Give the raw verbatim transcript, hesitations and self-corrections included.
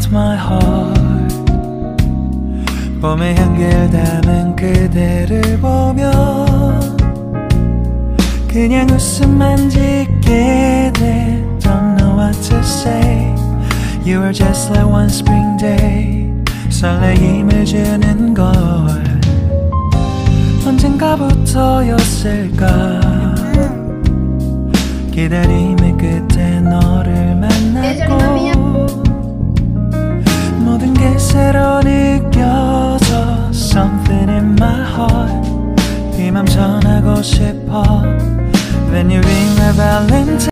into my heart. 봄의 향기를 담은 그대를 보면 그냥 웃음만 짓게 돼. Don't know what to say. You are just like one spring day. 설레임을 주는 걸 언젠가부터였을까. 기다림의 끝에 너를 만났고 모든 게 새로 느껴져. Something in my heart. 이 맘 전하고 싶어. When you ring my valentine.